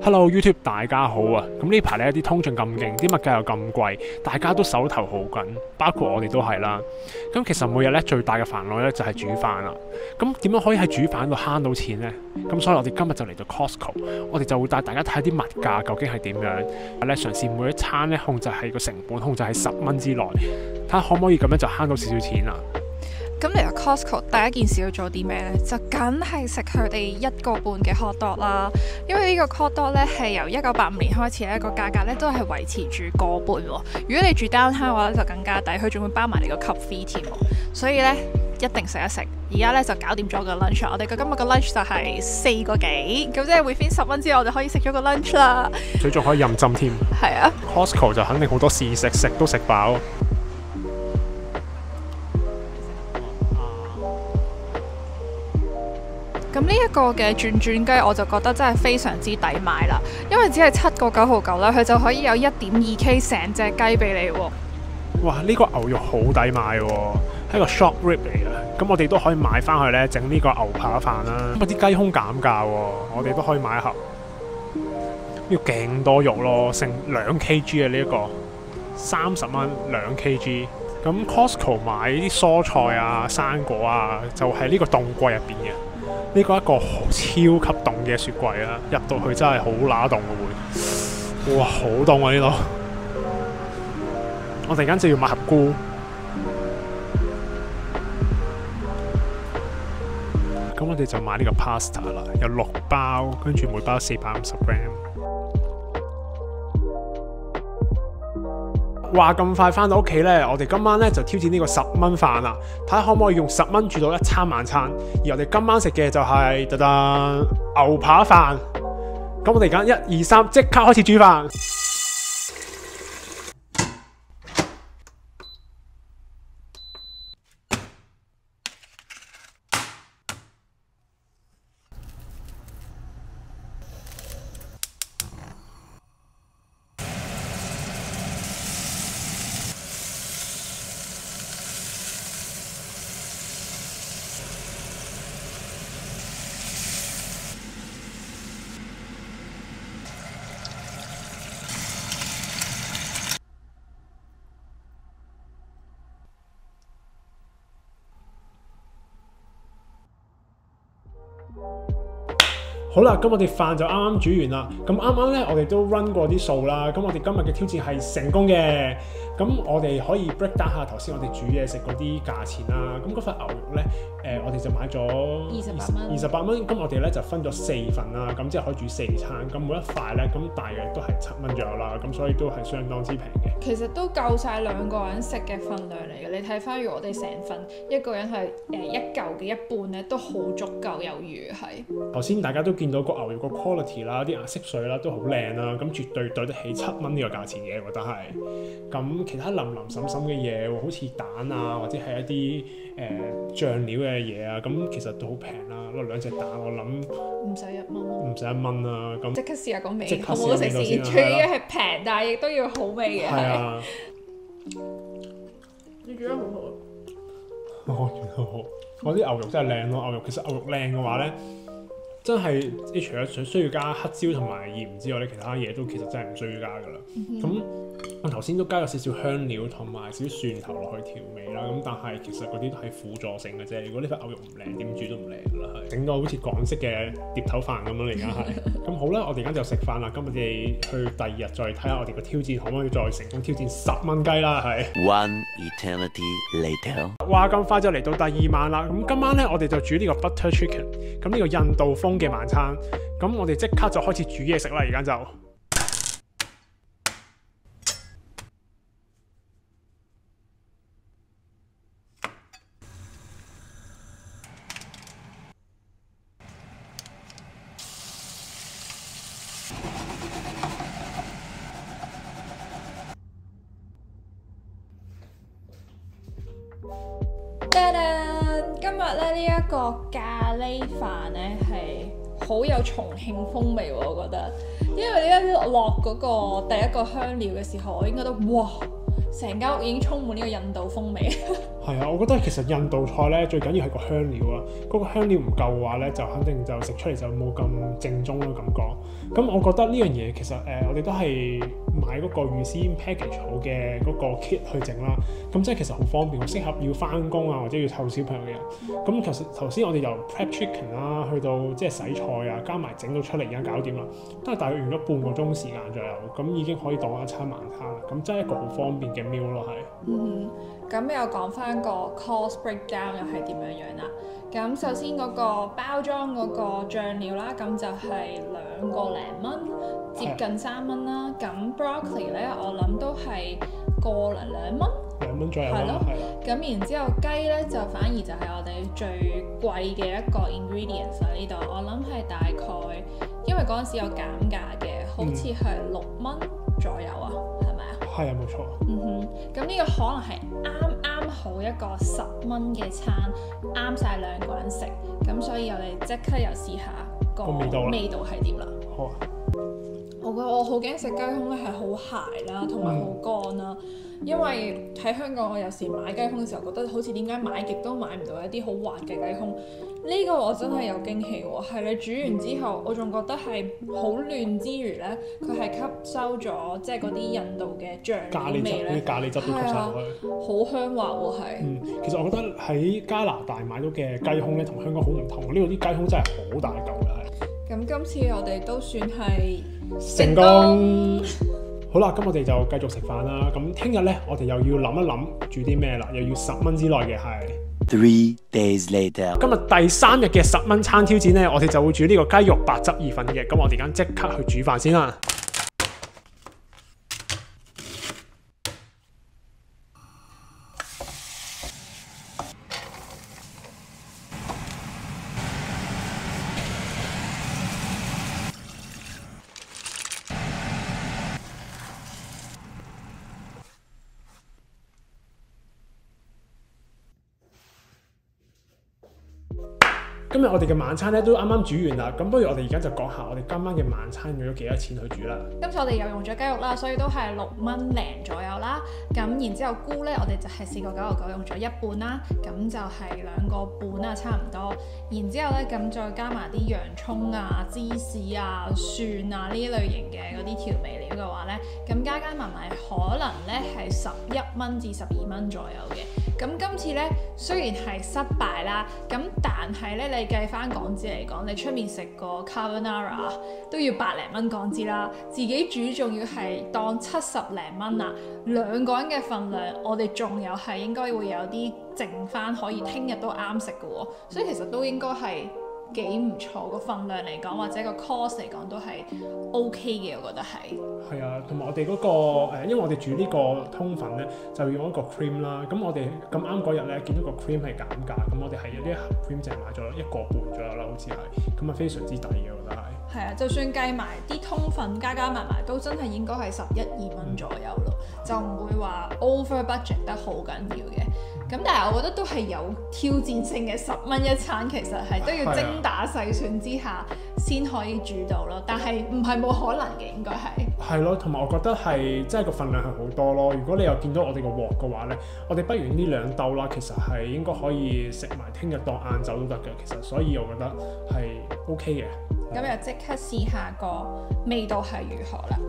Hello YouTube， 大家好啊！咁呢排呢啲通脹咁勁，啲物價又咁貴，大家都手頭好緊，包括我哋都係啦。咁其實每日呢最大嘅煩惱呢就係煮飯啦。咁點樣可以喺煮飯度慳到錢呢？咁所以我哋今日就嚟到 Costco， 我哋就會帶大家睇啲物價究竟係點樣，咧嘗試每一餐呢控制喺個成本控制喺10蚊之內，睇下可唔可以咁樣就慳到少少錢啊！ 咁嚟到 Costco 第一件事要做啲咩呢？就梗係食佢哋1個半嘅 hot dog 啦，因為呢個 hot dog 咧係由1985年開始咧個價格咧都係維持住個半喎。如果你住 downtown 嘅話咧就更加抵，佢仲會包埋你個 cup fee 添喎。所以咧一定食一食。而家咧就搞掂咗個 lunch， 我哋今日個 lunch 就係4個幾，咁即係 within 10蚊之後我哋可以食咗個 lunch 啦。 佢仲可以任浸添。 係啊 ，Costco 就肯定好多試食，食都食飽。 咁呢一個嘅轉轉雞我就覺得真係非常之抵買啦，因為只係7個9毫9啦，佢就可以有1.2K 成隻雞俾你喎。 哇！呢個牛肉好抵買喎，係個 short rib 嚟嘅。咁我哋都可以買翻去咧整呢個牛扒飯啦。咁啲雞胸減價喎，我哋都可以買一盒。呢個勁多肉咯，成2 kg 啊！呢一個30蚊2 kg。咁 Costco 買啲蔬菜啊、生果啊，就喺呢個凍櫃入邊嘅。呢個一個超級凍嘅雪櫃啊，入到去真係好乸凍嘅會，哇好凍啊呢度！我突然間就要買盒菇，咁我哋就買呢個 pasta 啦，有6包，跟住每包450 gram。話咁快翻到屋企呢，我哋今晚呢就挑戰呢個10蚊飯啦，睇下可唔可以用10蚊煮到一餐晚餐。而我哋今晚食嘅就係牛扒飯。咁我哋而家1、2、3，即刻開始煮飯。好啦，咁我哋飯就啱啱煮完啦。咁啱啱咧，我哋都 run 過啲數啦。咁我哋今日嘅挑戰係成功嘅。咁我哋可以 break down 下頭先我哋煮嘢食嗰啲價錢啦。咁嗰塊牛肉咧，我哋就買咗28蚊。咁我哋咧就分咗4份啦。咁即係可以煮4餐。咁每一塊咧，咁大約都係7蚊左右啦。咁所以都係相當之平嘅。 其實都夠晒2個人食嘅份量嚟嘅。你睇翻，如果我哋成份一個人係一嚿嘅一半咧，都好足夠有餘係。 頭先大家都見到個牛肉個 quality 啦，啲顏色水啦都好靚啦，咁絕對對得起7蚊呢個價錢嘅，我覺得係。咁其他淋淋滲滲嘅嘢，好似蛋啊，或者係一啲醬料嘅嘢啊，咁其實都好平啦。2隻蛋我諗唔使1蚊咯， 唔使1蚊啦。咁即刻試下個味， 好唔好食先？最緊要係平，但係亦都要好味嘅。係啊，你煮得好好。 我煮得好，我啲牛肉真係靚咯。牛肉其實牛肉靚嘅話咧，真係你除咗需要加黑椒同埋鹽之外咧，其他嘢都其實真係唔需要加噶啦。咁我頭先都加咗少少香料同埋少少蒜頭落去調味啦。咁但係其實嗰啲都係輔助性嘅啫。如果呢塊牛肉唔靚，點煮都唔靚噶啦。係整到好似港式嘅碟頭飯咁樣，而家係。咁好啦，我哋而家就食飯啦。咁我哋去第2日再睇下我哋個挑戰可唔可以再成功挑戰10蚊雞啦。係。 One eternity later。 哇！咁快就嚟到第2晚啦。咁今晚咧，我哋就煮呢個 butter chicken。咁呢個印度風嘅晚餐。咁我哋即刻就開始煮嘢食啦。而家就。 今日咧呢一個咖喱飯咧係好有重慶風味喎，我覺得，因為呢一落嗰個第一個香料嘅時候，我應該都哇，成間屋已經充滿呢個印度風味。 係啊，我覺得其實印度菜咧最緊要係個香料啊，嗰、個香料唔夠嘅話咧，就肯定就食出嚟就冇咁正宗咯感覺。咁我覺得呢樣嘢其實我哋都係買嗰個預先 package 好嘅嗰個 kit 去整啦。咁即係其實好方便，好適合要翻工啊或者要湊小朋友嘅人。咁其實頭先我哋由 prep chicken 啦，去到即係洗菜啊，加埋整到出嚟而家搞掂啦，都係大約用咗半個鐘時間左右，咁已經可以當一餐晚餐啦。咁真係一個好方便嘅 meal 咯，係。 咁又講翻個 cost breakdown 又係點樣樣啦？咁首先嗰個包裝嗰個醬料啦，咁就係2個零蚊，接近3蚊啦。咁 broccoli 咧，我諗都係個零2蚊 ，2蚊左右啦，係啦。 咁然之後雞咧就反而就係我哋最貴嘅一個 ingredients 啦，呢度我諗係大概，因為嗰陣時有減價嘅，好似係6蚊左右啊，係咪啊？ 係啊，冇錯。 咁呢個可能係啱好一個10蚊嘅餐，啱晒2個人食，咁所以我哋即刻又試下個味道係點啦。 好啊。 我好驚食雞胸咧係好鞋啦，同埋好乾啦。因為喺香港我有時買雞胸嘅時候，覺得好似點解買極都買唔到一啲好滑嘅雞胸。呢個我真係有驚喜喎，係你煮完之後，我仲覺得係好嫩之餘咧，佢係吸收咗即係嗰啲印度嘅醬料味咧， 咖喱汁都吸收落去， 好香滑喎係。 其實我覺得喺加拿大買到嘅雞胸咧，同香港好唔同。呢度啲雞胸真係好大嚿嘅係。 咁今次我哋都算係成功。好啦，咁我哋就繼續食飯啦。咁聽日咧，我哋又要諗一諗煮啲咩啦，又要10蚊之內嘅係。 3 days later， 今日第3日嘅10蚊餐挑戰咧，我哋就會煮呢個雞肉白汁意粉嘅。咁我哋而家即刻去煮飯先啦。今日我哋嘅晚餐咧都啱啱煮完啦，咁不如我哋而家就講下我哋今晚嘅晚餐用咗幾多錢去煮啦。 今次我哋又用咗雞肉啦，所以都係6蚊零左右啦。咁然之後菇咧，我哋就係4個999用咗一半啦，咁就係2個半啦，差唔多。然之後咧，咁再加埋啲洋葱啊、芝士啊、蒜啊呢類型嘅嗰啲調味料嘅話咧，咁加埋可能咧係11蚊至12蚊左右嘅。咁今次咧雖然係失敗啦，咁但係咧你計翻港紙嚟講，你出面食個 carbonara 都要百零蚊港紙啦，自己煮仲要係當70零蚊啦，2個人嘅份量，我哋仲有係應該會有啲剩翻可以聽日都啱食嘅喎，所以其實都應該係幾唔錯個份量嚟講，或者個 cost 嚟講都係 OK 嘅，我覺得係。 係啊，同埋我哋嗰個因為我哋煮呢個通粉咧，就要用一個 cream 啦。咁我哋咁啱嗰日咧見到個 cream 係減價，咁我哋係有啲盒 cream 淨係買咗1個半左右啦，好似係，咁啊非常之抵嘅，我覺得係。 係啊，就算計埋啲通粉加埋都真係應該係11、2蚊左右咯，就唔會話 over budget 得好緊要嘅。咁但係我覺得都係有挑戰性嘅，10蚊一餐其實係都要精打細算之下先可以煮到咯。但係唔係冇可能嘅，應該係。係咯，同埋我覺得係真係個份量係好多咯。如果你又見到我哋個鑊嘅話咧，我哋不如呢2兜啦，其實係應該可以食埋聽日當晏晝都得嘅。其實所以我覺得係 OK 嘅。 咁又即刻試下個味道係如何啦！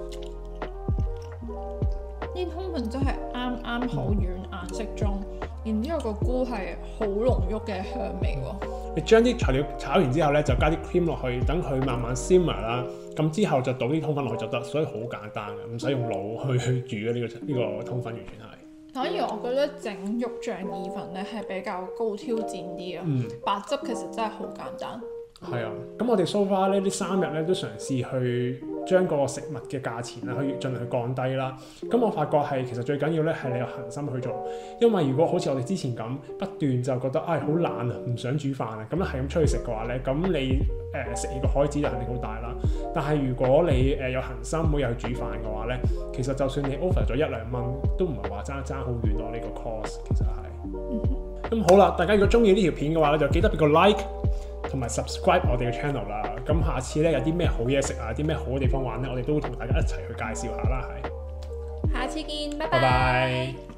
啲通粉真係啱好軟硬適中，然之後個菇係好濃郁嘅香味喎。 你將啲材料炒完之後咧，就加啲 cream 落去，等佢慢慢 simmer 啦。咁之後就倒啲通粉落去就得，所以好簡單嘅，唔使用腦去煮嘅呢個通粉完全係。反而我覺得整肉醬意粉咧係比較高挑戰啲啊。白汁其實真係好簡單。係啊，咁我哋 so far 呢3日咧都嘗試去將個食物嘅價錢咧，去盡量去降低啦。咁我發覺係其實最緊要咧係你有恆心去做，因為如果好似我哋之前咁不斷就覺得好懶啊，唔想煮飯啊，咁係咁出去食嘅話咧，咁你食嘢個開支就肯定好大啦。但係如果你有恆心每日去煮飯嘅話咧，其實就算你 over 咗1-2蚊，都唔係話爭好遠咯。呢個 cost 其實係。咁好啦，大家如果中意呢條片嘅話咧，就記得俾個 like。同埋 subscribe 我哋嘅 channel 啦，咁下次咧有啲咩好嘢食啊，有啲咩好嘅地方玩咧，我哋都會同大家一齊去介紹下啦，係。下次見，拜拜。